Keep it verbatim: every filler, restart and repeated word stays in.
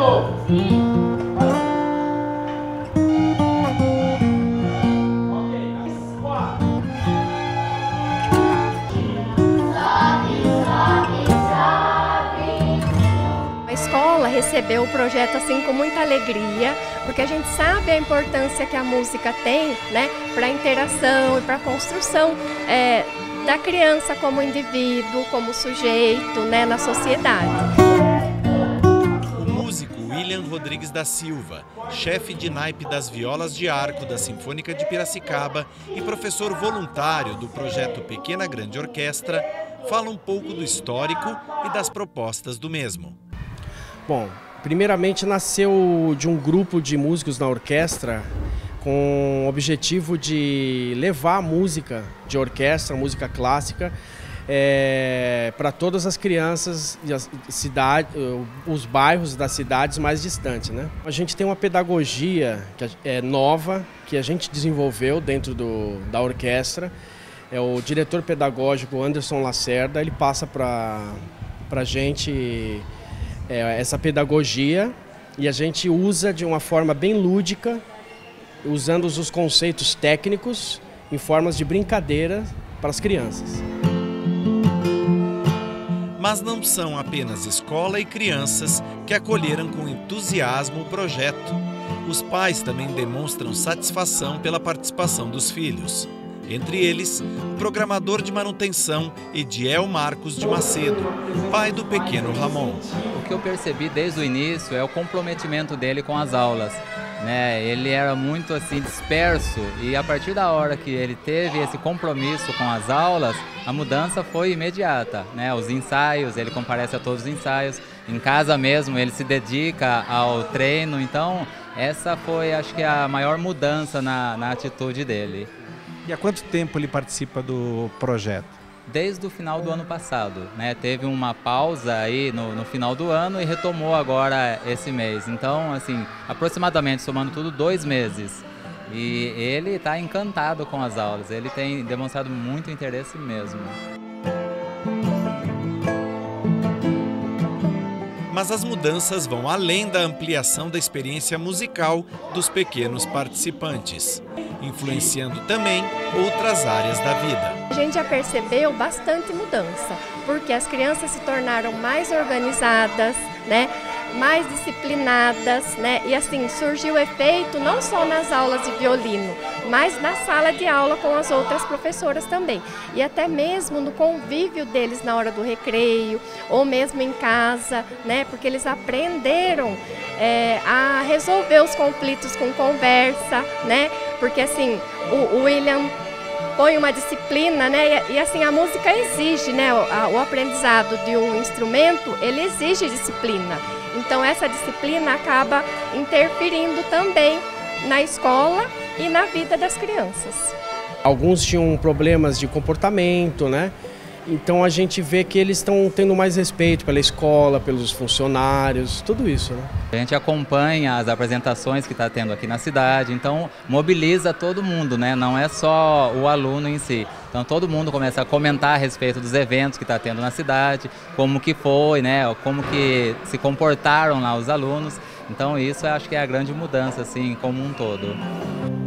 novo. Sim. A escola recebeu o projeto assim com muita alegria, porque a gente sabe a importância que a música tem, né, para a interação e para a construção é, da criança como indivíduo, como sujeito, né, na sociedade. O músico William Rodrigues da Silva, chefe de naipe das violas de arco da Sinfônica de Piracicaba e professor voluntário do projeto Pequena Grande Orquestra, fala um pouco do histórico e das propostas do mesmo. Bom, primeiramente nasceu de um grupo de músicos na orquestra com o objetivo de levar a música de orquestra, a música clássica, é, para todas as crianças e as cidade, os bairros das cidades mais distantes, né? A gente tem uma pedagogia que é nova, que a gente desenvolveu dentro do, da orquestra. É o diretor pedagógico Anderson Lacerda, ele passa para a gente é, essa pedagogia e a gente usa de uma forma bem lúdica, usando os conceitos técnicos em formas de brincadeira para as crianças. Mas não são apenas escola e crianças que acolheram com entusiasmo o projeto. Os pais também demonstram satisfação pela participação dos filhos. Entre eles, o programador de manutenção Ediel Marcos de Macedo, pai do pequeno Ramon. O que eu percebi desde o início é o comprometimento dele com as aulas. Né? Ele era muito assim disperso e a partir da hora que ele teve esse compromisso com as aulas, a mudança foi imediata. Né? Os ensaios, ele comparece a todos os ensaios. Em casa mesmo, ele se dedica ao treino. Então, essa foi, acho que, a maior mudança na, na atitude dele. E há quanto tempo ele participa do projeto? Desde o final do ano passado, né? Teve uma pausa aí no, no final do ano e retomou agora esse mês. Então, assim, aproximadamente, somando tudo, dois meses. E ele está encantado com as aulas, ele tem demonstrado muito interesse mesmo. Mas as mudanças vão além da ampliação da experiência musical dos pequenos participantes, influenciando também outras áreas da vida. A gente já percebeu bastante mudança, porque as crianças se tornaram mais organizadas, né, mais disciplinadas, né, e assim surgiu efeito não só nas aulas de violino, mas na sala de aula com as outras professoras também. E até mesmo no convívio deles na hora do recreio, ou mesmo em casa, né, porque eles aprenderam é, a resolver os conflitos com conversa, né, porque assim, o, o William põe uma disciplina, né, e, e assim a música exige, né, o, a, o aprendizado de um instrumento, ele exige disciplina. Então essa disciplina acaba interferindo também na escola e na vida das crianças. Alguns tinham problemas de comportamento, né? Então a gente vê que eles estão tendo mais respeito pela escola, pelos funcionários, tudo isso, né? A gente acompanha as apresentações que está tendo aqui na cidade, então mobiliza todo mundo, né? Não é só o aluno em si. Então todo mundo começa a comentar a respeito dos eventos que está tendo na cidade, como que foi, né? Como que se comportaram lá os alunos. Então isso eu acho que é a grande mudança, assim, como um todo.